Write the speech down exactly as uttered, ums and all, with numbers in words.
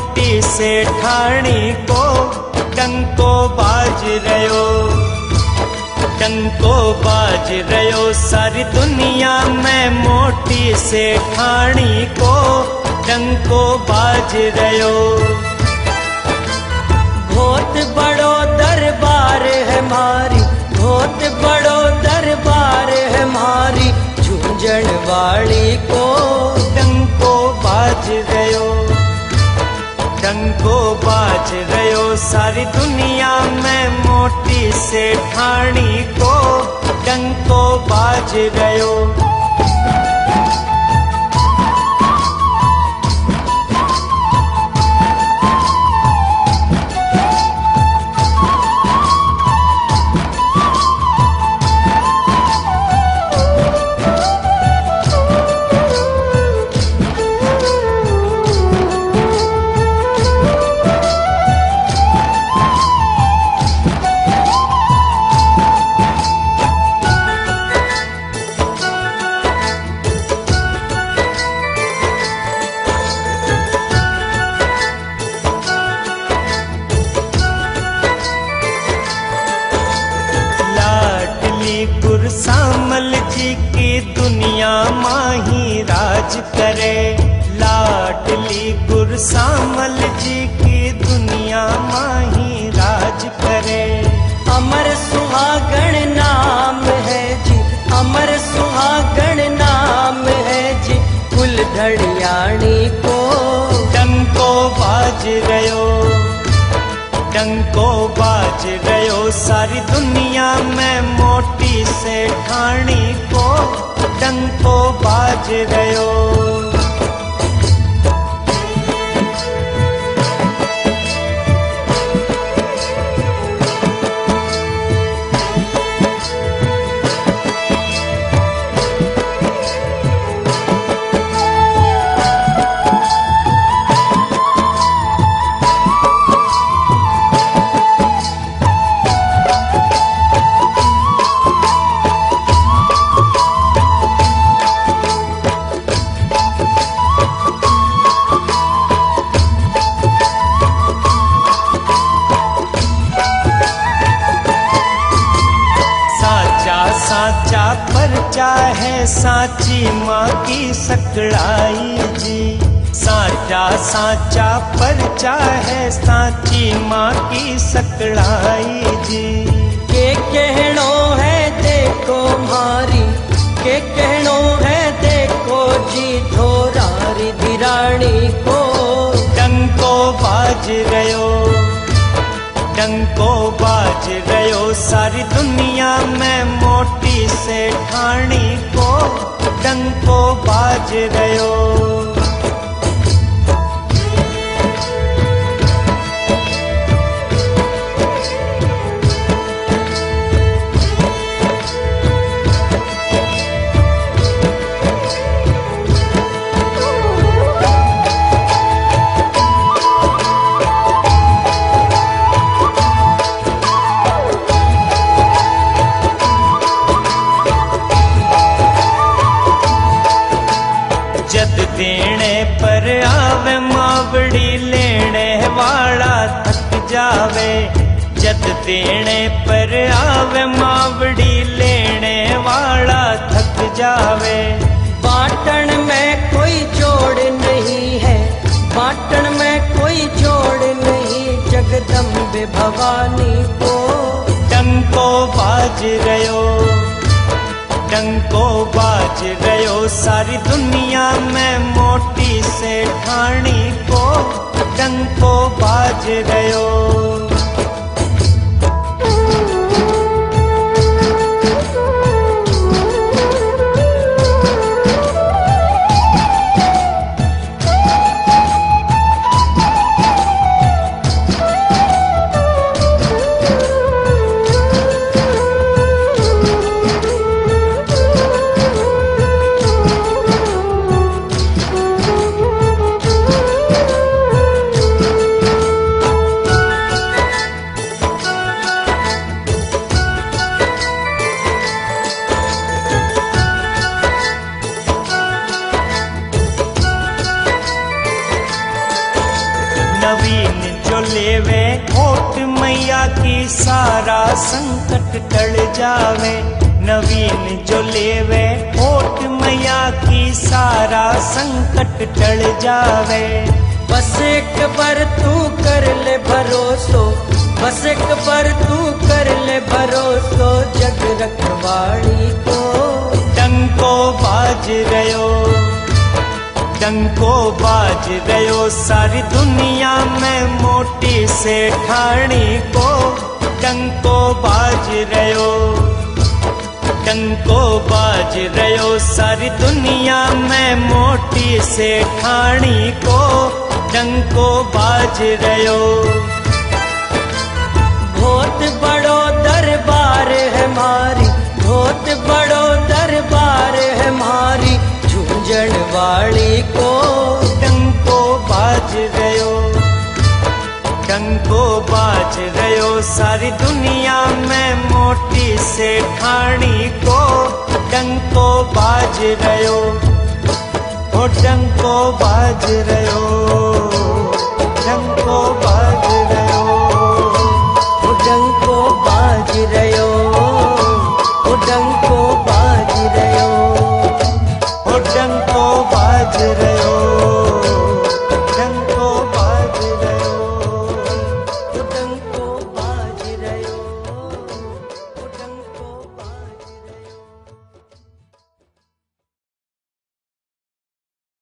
मोटी सेठानी को डंको बाज रयो, डंको बाज रयो सारी दुनिया में मोटी सेठानी को डंको बाज रयो। बहुत बड़ो दरबार है मारी, बहुत बड़ो दरबार है मारी, झूंझण वाली को डंको बाज रयो, डंको बाज रयो सारी दुनिया में मोटी सेठानी को डंको बाज रयो। सामल जी की दुनिया माही राज करे, लाडली गुर सामल जी की दुनिया माही राज करे। अमर सुहागण नाम है जी, अमर सुहागण नाम है जी, कुल धड़ियाणी को डंको बाज रयो, डंको बाज रयो सारी दुनिया में मोटी सेठानी को डंको बाज रयो। साचा परचा है साची माँ की सकड़ाई जी, साचा साचा परचा है साची माँ की सकड़ाई जी। के कहनो है देखो मारी, के कहनो है देखो जी, धोरारी धिराणी को डंको बाज रयो, डंको बाज रयो सारी दुनिया में मोटी सेठानी को डंको बाज रयो। जद देने पर आवे मावड़ी लेने वाला थक जावे, जद देने पर आवे मावड़ी लेने वाला थक जावे। बाटन में कोई जोड़ नहीं है, बाटन में कोई जोड़ नहीं, जगदम्बे भवानी को डंको बाज रयो, डंको बाज रयो सारी दुनिया में मोटी सेठानी को डंको बाज रयो। नवीन जो लेवे होठ मैया की सारा संकट टल जावे। नवीन जो लेवे होठ मैया की सारा संकट टल जावे। बस एक बार तू कर ले भरोसो, बस एक बार तू कर ले भरोसो जग रखवाली को। डंको बाज रयो, डंको बाज रयो सारी दुनिया में मोटी सेठानी को। डंको बाज रयो, डंको बाज रयो सारी दुनिया में मोटी सेठानी को। डंको बाज रयो। बहुत बड़ो दरबार है मारी, बहुत बड़ो दरबार है मारी झुंझण वाली को। डंको बाज रयो, डंको बाज रयो सारी दुनिया में मोटी सेठानी को। डंको बाज रयो, ओ डंको बाज रयो, डंको